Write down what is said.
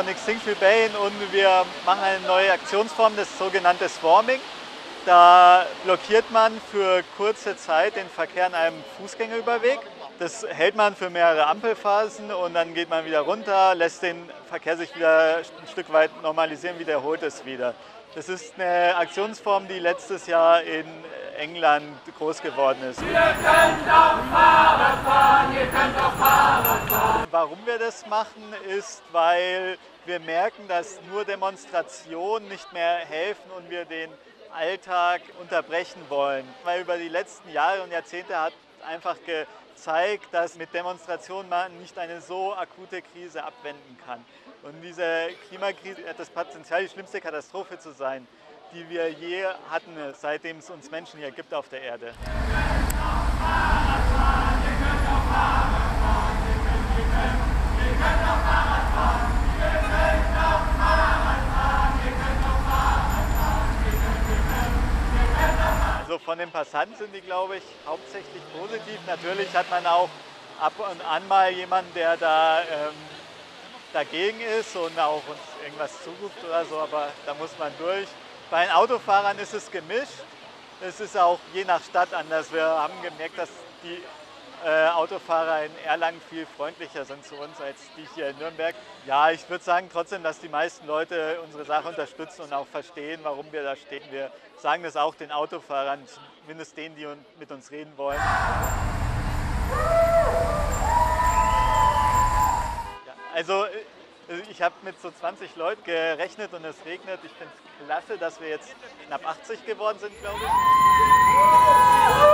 von Extinction Rebellion und wir machen eine neue Aktionsform, das sogenannte Swarming. Da blockiert man für kurze Zeit den Verkehr an einem Fußgängerüberweg. Das hält man für mehrere Ampelphasen und dann geht man wieder runter, lässt den Verkehr sich wieder ein Stück weit normalisieren, wiederholt es wieder. Das ist eine Aktionsform, die letztes Jahr in England groß geworden ist. Ihr könnt auch Fahrrad fahren, ihr könnt auch Fahrrad fahren. Warum wir das machen, ist, weil wir merken, dass nur Demonstrationen nicht mehr helfen und wir den Alltag unterbrechen wollen. Weil über die letzten Jahre und Jahrzehnte hat einfach gezeigt, dass mit Demonstrationen man nicht eine so akute Krise abwenden kann. Und diese Klimakrise hat das Potenzial, die schlimmste Katastrophe zu sein, die wir je hatten, seitdem es uns Menschen hier gibt auf der Erde. Also von den Passanten sind die, glaube ich, hauptsächlich positiv. Natürlich hat man auch ab und an mal jemanden, der da dagegen ist und auch uns irgendwas zuruft oder so, aber da muss man durch. Bei den Autofahrern ist es gemischt. Es ist auch je nach Stadt anders. Wir haben gemerkt, dass die Autofahrer in Erlangen viel freundlicher sind zu uns als die hier in Nürnberg. Ja, ich würde sagen trotzdem, dass die meisten Leute unsere Sache unterstützen und auch verstehen, warum wir da stehen. Wir sagen das auch den Autofahrern, zumindest denen, die mit uns reden wollen. Ja, also ich habe mit so 20 Leuten gerechnet und es regnet. Ich finde es klasse, dass wir jetzt knapp 80 geworden sind, glaube ich.